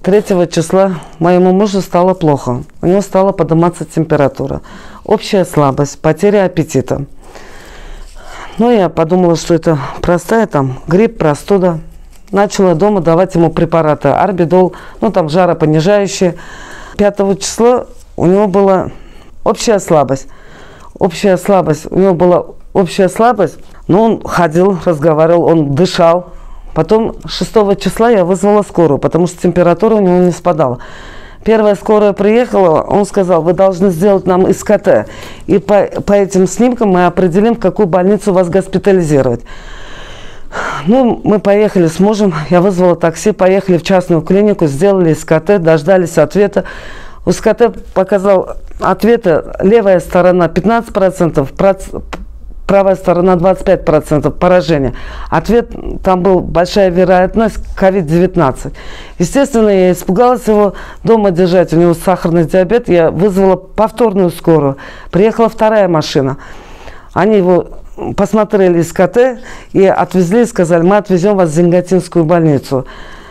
3 числа моему мужу стало плохо. У него стала подниматься температура. Общая слабость, потеря аппетита. Ну, я подумала, что это простая там грипп, простуда. Начала дома давать ему препараты. Арбидол, ну там жаропонижающие. 5 числа у него была общая слабость. У него была общая слабость, но он ходил, разговаривал, он дышал. Потом 6 числа я вызвала скорую, потому что температура у него не спадала. Первая скорая приехала, он сказал, вы должны сделать нам СКТ. И по этим снимкам мы определим, в какую больницу вас госпитализировать. Ну, мы поехали с мужем, я вызвала такси, поехали в частную клинику, сделали СКТ, дождались ответа. У СКТ показал ответы, левая сторона 15%, правая сторона 25% поражения. Ответ, там была большая вероятность COVID-19. Естественно, я испугалась его дома держать, у него сахарный диабет, я вызвала повторную скорую. Приехала вторая машина. Они его посмотрели СКТ и отвезли, сказали, мы отвезем вас в Зенгатинскую больницу.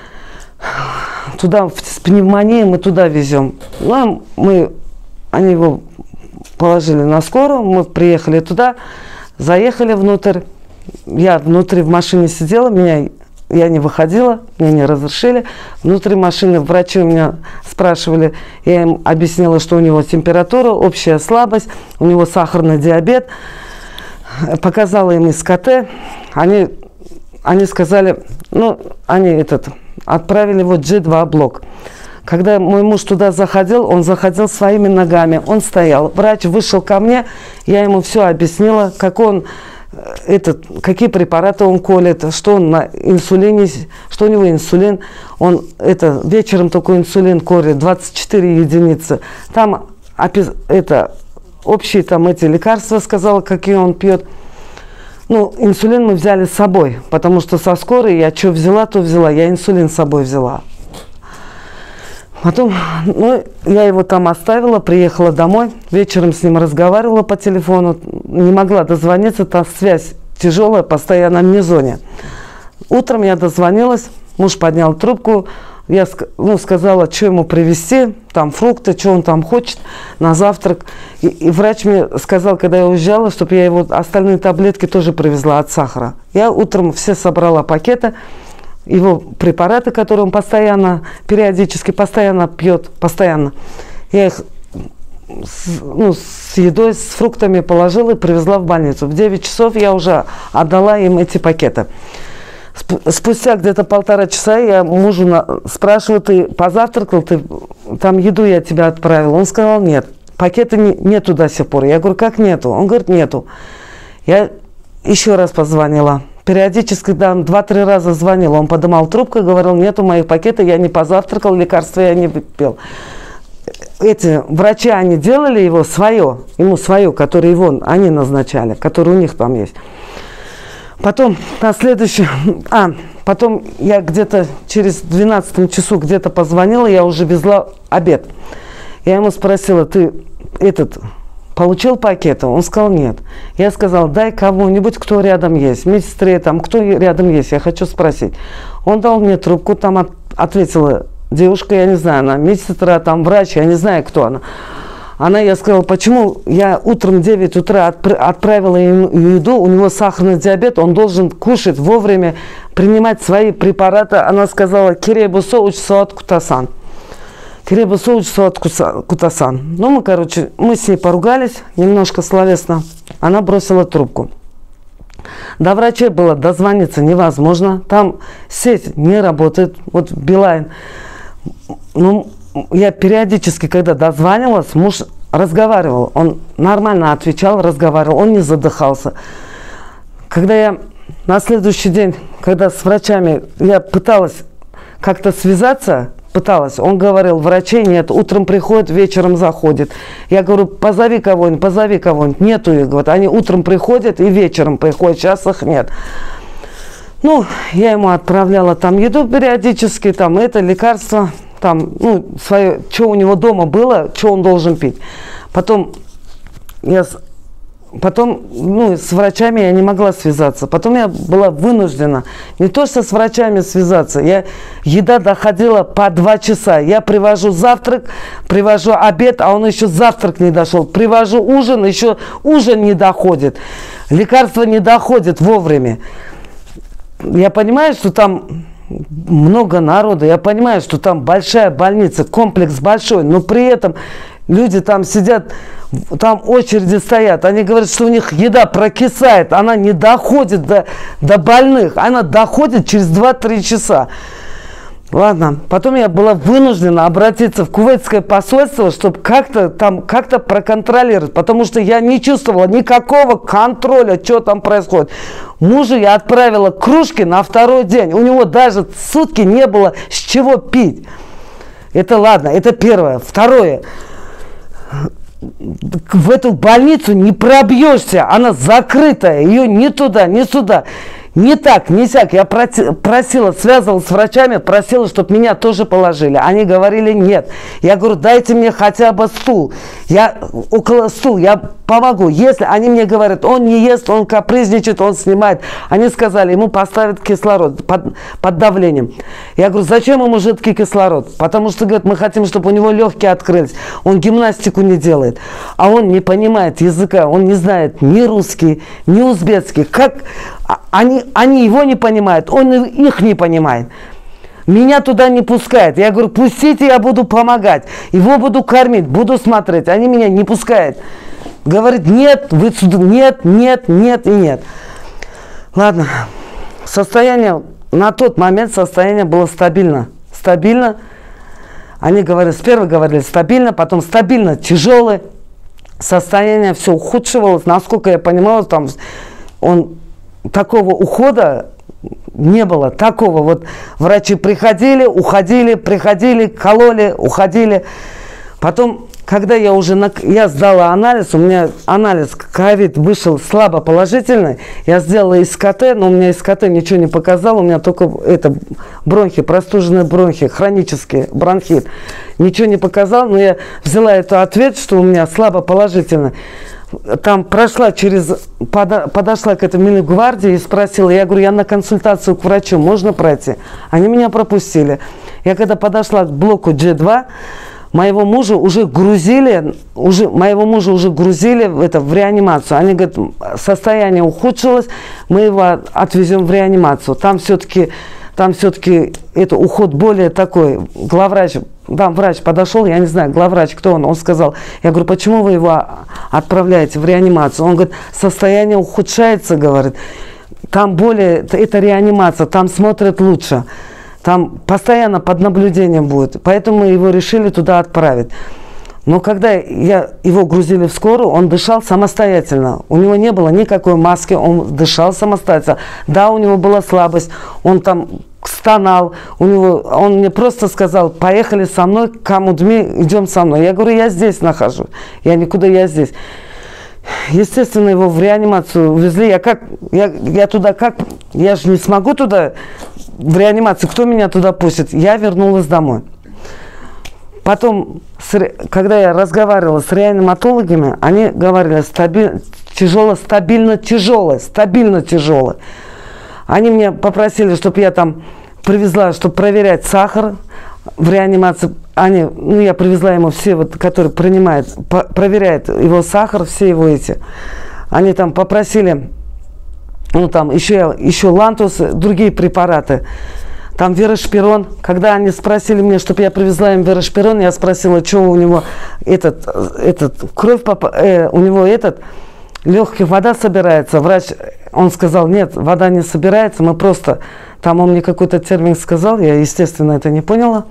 Туда, с пневмонией мы туда везем. Ну, они его положили на скорую, мы приехали туда, заехали внутрь. Я внутри в машине сидела, я не выходила, мне не разрешили. Внутри машины врачи у меня спрашивали, я им объяснила, что у него температура, общая слабость, у него сахарный диабет. Показала им СКТ, они сказали, ну, отправили его в G2 блок. Когда мой муж туда заходил, он заходил своими ногами, он стоял. Врач вышел ко мне, я ему все объяснила, какие препараты он колет, что он на инсулине, что у него инсулин. Он вечером только инсулин колет, 24 единицы. Там общие там эти лекарства, сказала, какие он пьет. Ну, инсулин мы взяли с собой, потому что со скорой я что взяла, то взяла. Я инсулин с собой взяла. Потом, я его там оставила, приехала домой. Вечером с ним разговаривала по телефону. Не могла дозвониться, там связь тяжелая, постоянно в мезоне. Утром я дозвонилась, муж поднял трубку. Я сказала, что ему привезти, там фрукты, что он там хочет на завтрак. И врач мне сказал, когда я уезжала, чтобы я его остальные таблетки тоже привезла от сахара. Я утром все собрала пакеты, его препараты, которые он периодически, постоянно пьет, постоянно. Я их с едой, с фруктами положила и привезла в больницу. В 9 часов я уже отдала им эти пакеты. Спустя где-то 1,5 часа я мужу спрашиваю, ты позавтракал, там еду я тебя отправила? Он сказал, нет, пакета нету до сих пор. Я говорю, как нету? Он говорит, нету. Я еще раз позвонила. Периодически 2-3 раза звонила. Он поднимал трубку и говорил, нету моих пакетов, я не позавтракал, лекарства я не выпил. Эти врачи, они делали ему свое, которое они назначали, которое у них там есть. Потом потом я где-то через 12 часу где-то позвонила, я уже везла обед. Я ему спросила, ты получил пакеты? Он сказал, нет. Я сказала, дай кому-нибудь, кто рядом есть, медсестре там, кто рядом есть, я хочу спросить. Он дал мне трубку, там ответила девушка, я не знаю, она медсестра, там врач, я не знаю, кто она. Я сказала, почему я утром в 9 утра отправила ему еду, у него сахарный диабет, он должен кушать вовремя, принимать свои препараты. Она сказала, Киребу соуч суат кутасан. Киребу соуч суат кутасан. Мы с ней поругались, немножко словесно. Она бросила трубку. До врачей было дозвониться невозможно. Там сеть не работает, вот Билайн. Я периодически, когда дозванивалась, муж разговаривал. Он нормально отвечал, разговаривал, он не задыхался. Когда я на следующий день, когда с врачами я пыталась как-то связаться, он говорил, врачей нет, утром приходит, вечером заходит. Я говорю, позови кого-нибудь. Нету их, говорит, они утром приходят и вечером приходят, сейчас их нет. Я ему отправляла там еду периодически, там лекарство. Там, свое, что у него дома было, что он должен пить. Потом я потом, ну, с врачами я не могла связаться. Потом я была вынуждена не то что с врачами связаться, еда доходила по 2 часа. Я привожу завтрак, привожу обед, а он еще завтрак не дошел. Привожу ужин, еще ужин не доходит. Лекарства не доходят вовремя. Я понимаю, что там много народа, я понимаю, что там большая больница, комплекс большой, но при этом люди там сидят, там очереди стоят. Они говорят, что у них еда прокисает. Она не доходит до больных. Она доходит через 2-3 часа. Ладно. Потом я была вынуждена обратиться в кувейтское посольство, чтобы как-то проконтролировать. Потому что я не чувствовала никакого контроля, что там происходит. Мужа я отправила кружки на 2-й день. У него даже сутки не было с чего пить. Это ладно. Это первое. Второе. В эту больницу не пробьешься, она закрытая, ее ни туда, ни сюда, ни так, ни сяк. Я просила, связывалась с врачами, просила, чтобы меня тоже положили. Они говорили нет. Я говорю, дайте мне хотя бы стул. Я около стула, я помогу. Если они мне говорят, он не ест, он капризничает, он снимает. Они сказали, ему поставят кислород под давлением. Я говорю, зачем ему жидкий кислород? Потому что, говорят, мы хотим, чтобы у него легкие открылись. Он гимнастику не делает. А он не понимает языка, он не знает ни русский, ни узбекский. Как они его не понимают, он их не понимает. Меня туда не пускают. Я говорю, пустите, я буду помогать. Его буду кормить, буду смотреть. Они меня не пускают. Говорит, нет, вы сюда, нет, нет, нет и нет. Ладно. Состояние, на тот момент состояние было стабильно. Стабильно. Они говорили, сперва говорили стабильно, потом стабильно тяжелое. Состояние все ухудшивалось. Насколько я понимала, там такого ухода не было. Такого вот врачи приходили, уходили, приходили, кололи, уходили. Потом, когда я сдала анализ, у меня анализ ковид вышел слабо положительный, я сделала СКТ, но у меня СКТ ничего не показало, у меня только бронхи, простуженные бронхи, хронический бронхит. Ничего не показал, но я взяла этот ответ, что у меня слабо положительный. Там подошла к этой Мингвардии и спросила, я говорю, я на консультацию к врачу, можно пройти? Они меня пропустили. Я когда подошла к блоку G2, моего мужа уже грузили в реанимацию. Они говорят, состояние ухудшилось, мы его отвезем в реанимацию. Там все-таки это уход более такой. Главврач, там врач подошел, я не знаю, главврач, кто он сказал, я говорю, почему вы его отправляете в реанимацию? Он говорит, состояние ухудшается, говорит, там это реанимация, там смотрят лучше. Там постоянно под наблюдением будет. Поэтому мы его решили туда отправить. Но когда его грузили в скорую, он дышал самостоятельно. У него не было никакой маски, он дышал самостоятельно. Да, у него была слабость, он там стонал. Он мне просто сказал, поехали со мной, Камудми, идем со мной. Я говорю, я здесь нахожусь. Я здесь. Естественно, его в реанимацию увезли. Я же не смогу туда в реанимацию. Кто меня туда пустит? Я вернулась домой. Потом, когда я разговаривала с реаниматологами, они говорили, стабильно тяжело. Они меня попросили, чтобы я там привезла, чтобы проверять сахар в реанимации. Я привезла ему все, которые проверяют его сахар, все его эти. Они там попросили, еще лантус, другие препараты. Там верошпирон. Когда они спросили меня, чтобы я привезла им верошпирон, я спросила, что у него кровь, у него легких вода собирается. Врач, он сказал, нет, вода не собирается, мы просто, там он мне какой-то термин сказал, я, естественно, это не поняла.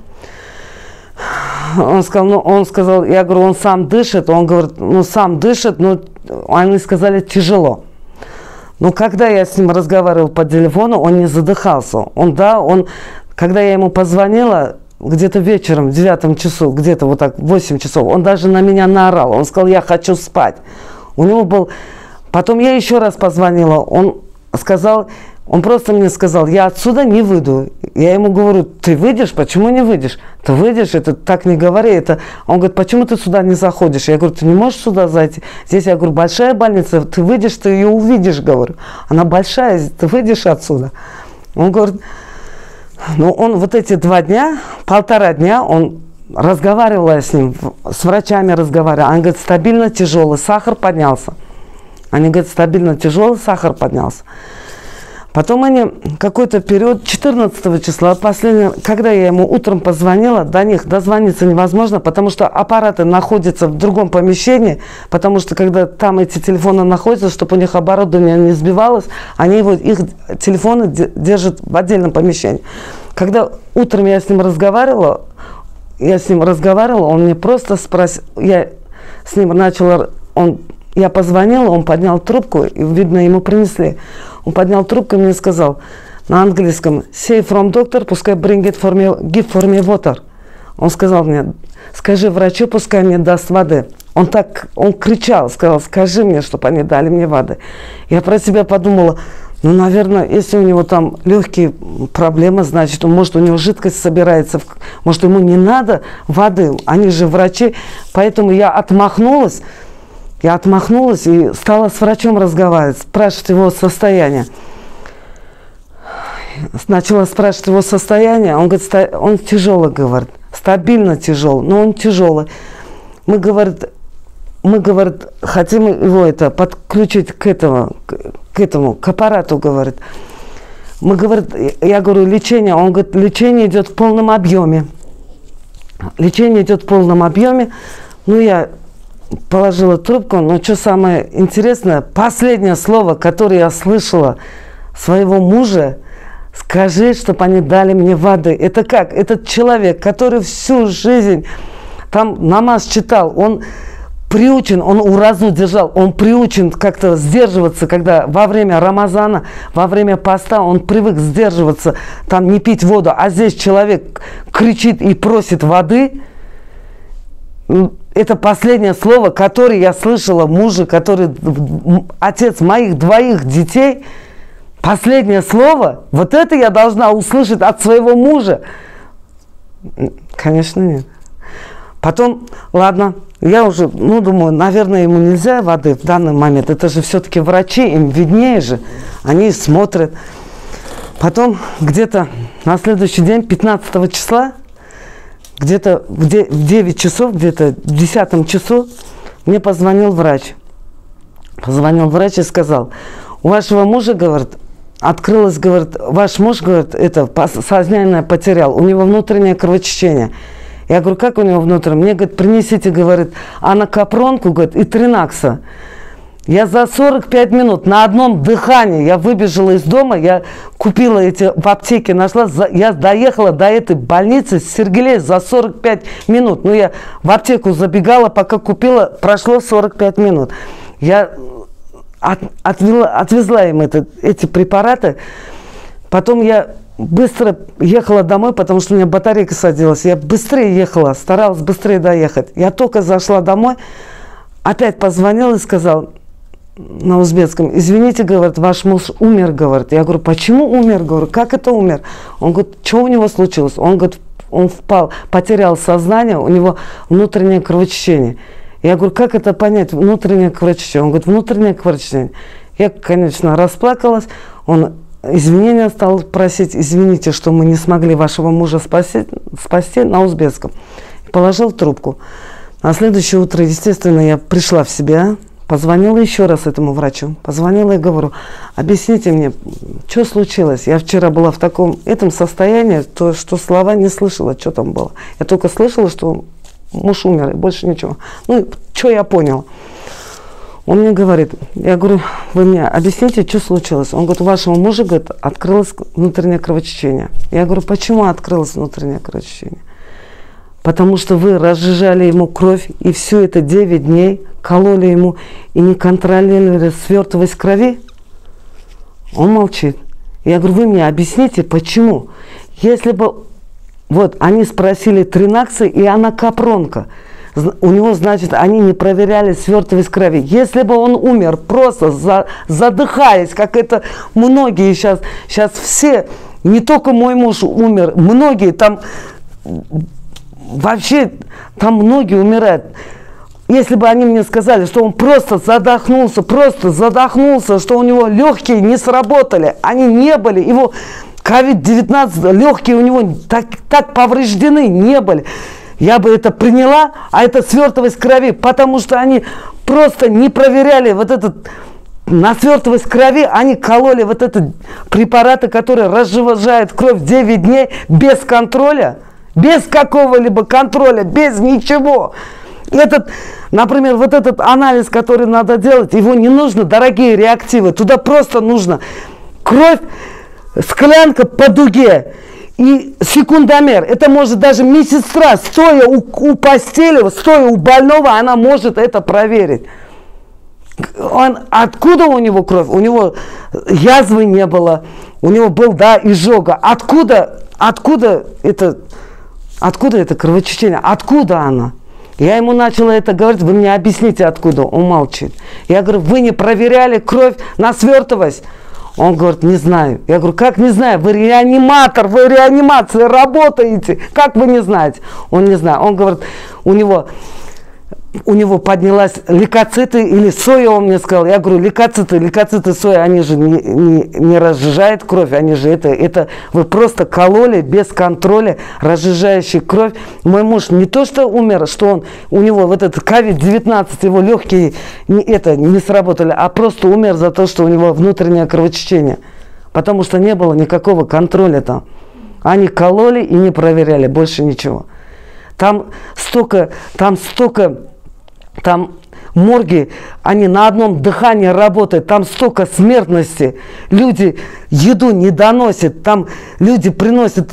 Он сказал, я говорю, он сам дышит, он говорит, сам дышит, но они сказали, тяжело. Но когда я с ним разговаривала по телефону, он не задыхался. Когда я ему позвонила, где-то вечером, в 9 часу, где-то вот так, 8 часов, он даже на меня наорал. Он сказал, я хочу спать. У него был... Потом я еще раз позвонила, он просто мне сказал, я отсюда не выйду. Я ему говорю, ты выйдешь, почему не выйдешь? Ты выйдешь, это так не говори. Это... Он говорит, почему ты сюда не заходишь? Я говорю, ты не можешь сюда зайти. Здесь, я говорю, большая больница, ты выйдешь, ты ее увидишь, говорю. Она большая, ты выйдешь отсюда. Он говорит, ну он вот эти 2 дня, 1,5 дня, он разговаривал с ним, с врачами разговаривал. Он говорит, стабильно тяжелый, сахар поднялся. Они говорят, стабильно тяжелый, сахар поднялся. Потом они какой-то период, 14 числа, последний, когда я ему утром позвонила, до них дозвониться невозможно, потому что аппараты находятся в другом помещении, потому что когда там эти телефоны находятся, чтобы у них оборудование не сбивалось, они их телефоны держат в отдельном помещении. Когда утром я с ним разговаривала, он мне просто спросил, я с ним начала, я позвонила, он поднял трубку, и, видно, ему принесли. Он поднял трубку и мне сказал на английском, say from doctor, пускай bring it for me, give for me water. Он сказал мне, скажи врачу, пускай мне даст воды. Он кричал, сказал, скажи мне, чтобы они дали мне воды. Я про себя подумала, ну, наверное, если у него там легкие проблемы, значит, может, у него жидкость собирается, может, ему не надо воды, они же врачи. Поэтому я отмахнулась и стала с врачом разговаривать, спрашивать его состояние. Начала спрашивать его состояние, он говорит, он тяжелый, говорит, стабильно тяжелый, но он тяжелый. Мы, говорит, хотим его подключить к аппарату, говорит. Я говорю, лечение, он говорит, лечение идет в полном объеме. Ну, я положила трубку, но что самое интересное, последнее слово, которое я слышала своего мужа, скажи, чтобы они дали мне воды. Это как? Этот человек, который всю жизнь там намаз читал, он приучен, он уразу держал, он приучен как-то сдерживаться, когда во время Рамазана, во время поста он привык сдерживаться, там не пить воду, а здесь человек кричит и просит воды. Это последнее слово, которое я слышала мужа, который отец моих 2 детей. Последнее слово, вот это я должна услышать от своего мужа. Конечно, нет. Потом, ладно, я уже, думаю, наверное, ему нельзя воды в данный момент. Это же все-таки врачи, им виднее же, они смотрят. Потом где-то на следующий день, 15 числа, где-то в 9 часов, где-то в 10 часу мне позвонил врач. Позвонил врач и сказал, у вашего мужа, говорит, открылось, говорит, ваш муж, говорит, сознание потерял, у него внутреннее кровотечение. Я говорю, как у него внутреннее? Мне, говорит, принесите, говорит, анакапронку, говорит, и тринакса. Я за 45 минут на одном дыхании, я выбежала из дома, я купила в аптеке, нашла, я доехала до этой больницы с Сергея за 45 минут. Я в аптеку забегала, пока купила, прошло 45 минут. Я отвезла им эти препараты, потом я быстро ехала домой, потому что у меня батарейка садилась. Я быстрее ехала, старалась быстрее доехать. Я только зашла домой, опять позвонила и сказал на узбекском, извините, говорит, ваш муж умер, говорит. Я говорю, почему умер, говорю, как это умер? Он говорит, что у него случилось? Он говорит, он впал, потерял сознание, у него внутреннее кровотечение. Я говорю, как это понять, внутреннее кровотечение? Он говорит, внутреннее кровотечение. Я, конечно, расплакалась, он извинения стал просить, извините, что мы не смогли вашего мужа спасти на узбекском. И положил трубку. На следующее утро, естественно, я пришла в себя, позвонила еще раз этому врачу. Позвонила и говорю, объясните мне, что случилось? Я вчера была в этом состоянии, что слова не слышала, что там было. Я только слышала, что муж умер, и больше ничего. Что я поняла? Он мне говорит, я говорю, вы мне объясните, что случилось? Он говорит, у вашего мужа, говорит, открылось внутреннее кровотечение. Я говорю, почему открылось внутреннее кровотечение? Потому что вы разжижали ему кровь, и все это 9 дней кололи ему, и не контролировали свертывасть крови? Он молчит. Я говорю, вы мне объясните, почему? Если бы, они спросили тринакса и анакапронка, у него, значит, они не проверяли свертывасть крови. Если бы он умер, просто задыхаясь, как это многие сейчас все не только мой муж умер, многие там, вообще, там многие умирают. Если бы они мне сказали, что он просто задохнулся, что у него легкие не сработали, они не были, его COVID-19, легкие у него так повреждены не были, я бы это приняла, а это свертывость крови, потому что они просто не проверяли вот этот, на свертывость крови, они кололи вот эти препараты, которые разжижают кровь 9 дней без контроля, без какого-либо контроля, без ничего. Например, вот этот анализ, который надо делать, его не нужно, дорогие реактивы. Туда просто нужно кровь, склянка по дуге и секундомер. Это может даже медсестра, стоя у постели, стоя у больного, она может это проверить. Откуда у него кровь? У него язвы не было, у него был, изжога. Откуда это кровотечение? Откуда она? Я ему начала это говорить, вы мне объясните, откуда. Он молчит. Я говорю, вы не проверяли кровь на свертывость? Он говорит, не знаю. Я говорю, как не знаю? Вы реаниматор, вы в реанимации работаете. Как вы не знаете? Он не знает. Он говорит, у него поднялась лейкоциты или соя, он мне сказал. Я говорю, лейкоциты соя, они же не разжижают кровь, они же это вы просто кололи без контроля, разжижающий кровь. Мой муж не то что умер, что у него вот этот COVID-19, его легкие не сработали, а просто умер за то, что у него внутреннее кровотечение. Потому что не было никакого контроля там. Они кололи и не проверяли, больше ничего. Там морги, они на одном дыхании работают, там столько смертности, люди еду не доносят, там люди приносят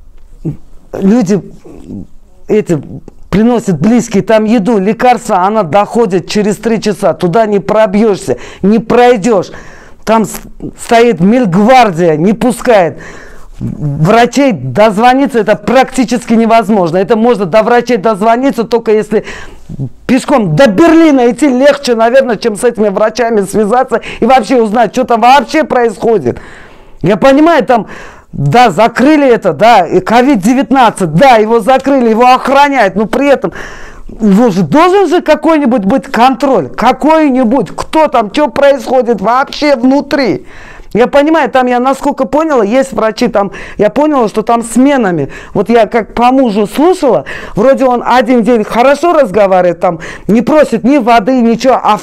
близкие там еду, лекарства, она доходит через 3 часа, туда не пробьешься, не пройдешь, там стоит мельгвардия, не пускает. Врачей дозвониться это практически невозможно. Это можно до врачей дозвониться только если пешком до Берлина идти легче, наверное, чем с этими врачами связаться и вообще узнать, что там вообще происходит. Я понимаю, там, закрыли это, и COVID-19, его закрыли, его охраняют, но при этом должен же какой-нибудь быть контроль, какой-нибудь, кто там, что происходит вообще внутри. Я понимаю, там я насколько поняла, есть врачи там, я поняла, что там сменами. Вот я как по мужу слушала, вроде он один день хорошо разговаривает, там не просит ни воды, ничего, а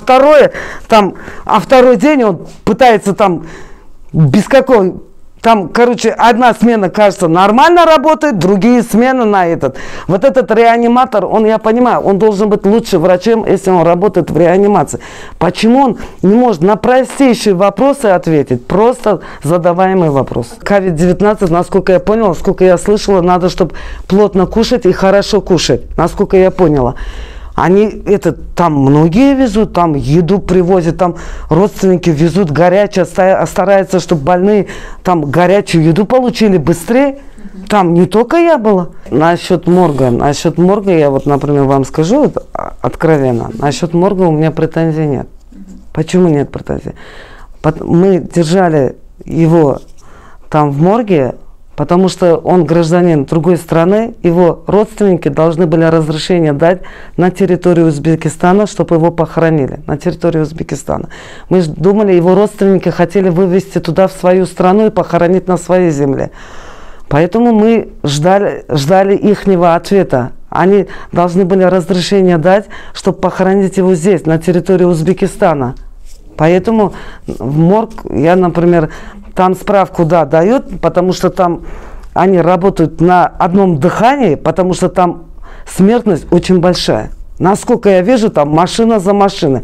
второй день он пытается там без какого... Там, одна смена, кажется, нормально работает, другие смены на этот. Вот этот реаниматор, я понимаю, он должен быть лучше врачом, если он работает в реанимации. Почему он не может на простейшие вопросы ответить? Просто задаваемый вопрос. COVID-19, насколько я поняла, сколько я слышала, надо, чтобы плотно кушать и хорошо кушать. Насколько я поняла. Они там многие везут, там еду привозят, там родственники везут горячее, стараются, чтобы больные там горячую еду получили быстрее. Там не только я была. Насчет морга я вот, например, вам скажу откровенно, насчет морга у меня претензий нет. Почему нет претензий? Мы держали его там в морге, потому что он гражданин другой страны, его родственники должны были разрешение дать на территорию Узбекистана, чтобы его похоронили, на территории Узбекистана. Мы же думали, его родственники хотели вывезти туда, в свою страну, и похоронить на своей земле. Поэтому мы ждали ихнего ответа. Они должны были разрешение дать, чтобы похоронить его здесь, на территории Узбекистана. Поэтому в морг я, например, там справку, дают, потому что там они работают на одном дыхании, потому что там смертность очень большая. Насколько я вижу, там машина за машиной,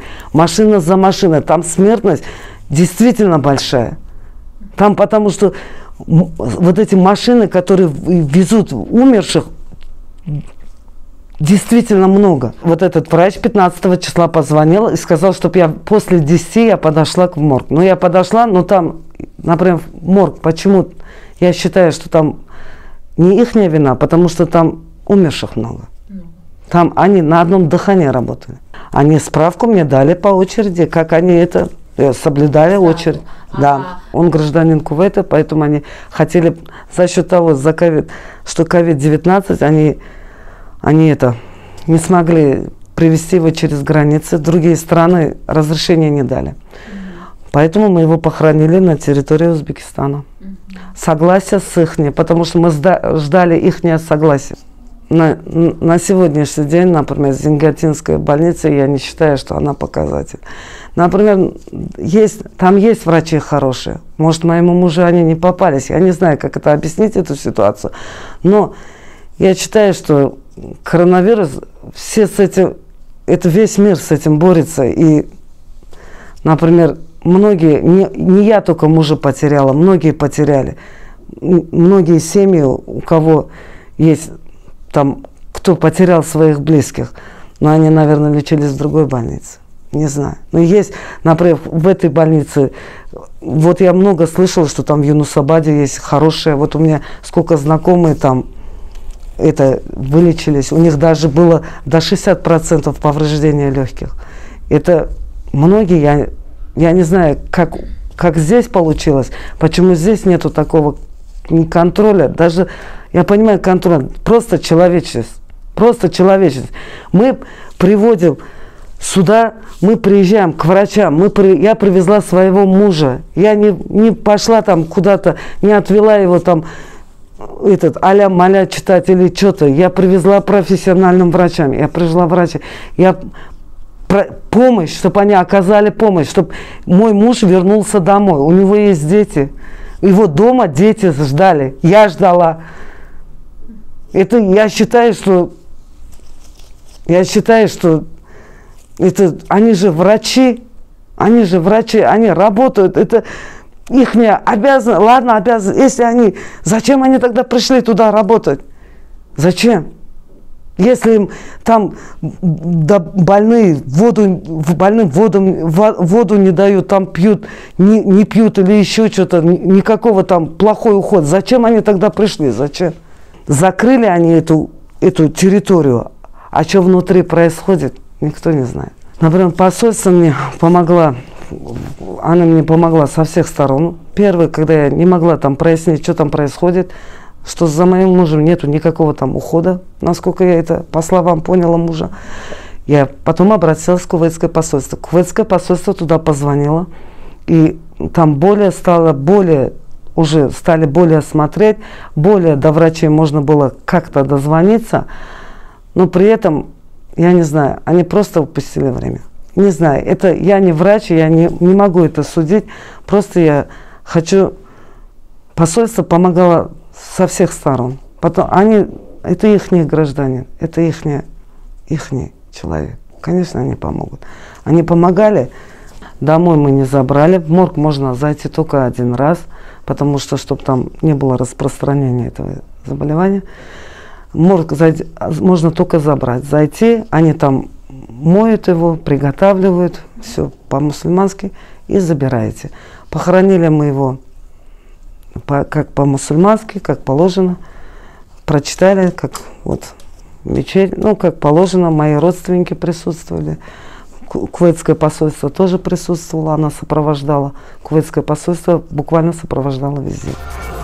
там смертность действительно большая. Там потому что вот эти машины, которые везут умерших, действительно много. Вот этот врач 15 числа позвонил и сказал, чтобы я после 10 я подошла к морг. Ну, я подошла, но там, например, морг, почему я считаю, что там не их вина, потому что там умерших много. Там они на одном дыхании работали. Они справку мне дали по очереди, как они это соблюдали очередь. Да, он гражданин Кувейта, поэтому они хотели за счет того, что COVID-19, они это не смогли привезти его через границы, другие страны разрешения не дали. Поэтому мы его похоронили на территории Узбекистана. Согласие с их, потому что мы ждали их согласия. На сегодняшний день, например, Зенгертинская больница, я не считаю, что она показатель. Например, там есть врачи хорошие. Может, моему мужу они не попались. Я не знаю, как это объяснить, эту ситуацию. Но я считаю, что коронавирус, весь мир с этим борется. И, например, многие, не я только мужа потеряла, многие потеряли. Многие семьи, у кого есть там, кто потерял своих близких, но они, наверное, лечились в другой больнице. Не знаю. Но есть, например, в этой больнице, вот я много слышала, что там в Юнусабаде есть хорошие, вот у меня сколько знакомые там вылечились, у них даже было до 60% повреждения легких. Это многие, я не знаю, как здесь получилось, почему здесь нету такого контроля, даже, я понимаю, контроль, просто человечность. Мы приводим сюда, мы приезжаем к врачам, я привезла своего мужа, я не пошла там куда-то, не отвела его там, аля-маля читать или что-то, я привезла профессиональным врачам, я привезла врача, помощь, чтобы они оказали помощь, чтобы мой муж вернулся домой, у него есть дети. Его дома дети ждали, я ждала. Я считаю, что они же врачи, они работают, это их обязанность, ладно, обязанность, если зачем они тогда пришли туда работать? Зачем? Если им там больным воду не дают, там пьют, не пьют или еще что-то, никакого там плохой уход, зачем они тогда пришли? Зачем? Закрыли они эту территорию, а что внутри происходит, никто не знает. Например, посольство мне помогла, она мне помогла со всех сторон. Первое, когда я не могла там прояснить, что там происходит, что за моим мужем нету никакого там ухода, насколько я это по словам поняла мужа. Я потом обратилась в кувейтское посольство. Кувейтское посольство туда позвонило, и там уже стали более смотреть, до врачей можно было как-то дозвониться, но при этом, я не знаю, они просто упустили время. Не знаю, я не врач, я не могу это судить, просто я хочу, посольство помогало со всех сторон. Потом это ихний гражданин, это ихний человек. Конечно, они помогут. Они помогали. Домой мы не забрали. В морг можно зайти только один раз, потому что, чтобы там не было распространения этого заболевания. В морг можно только забрать. Зайти, они там моют его, приготавливают, все по-мусульмански, и забираете. Похоронили мы его как по-мусульмански, как положено. Прочитали, как мечеть, как положено. Мои родственники присутствовали. Кувейтское посольство тоже присутствовало, она сопровождала. Кувейтское посольство буквально сопровождало везде.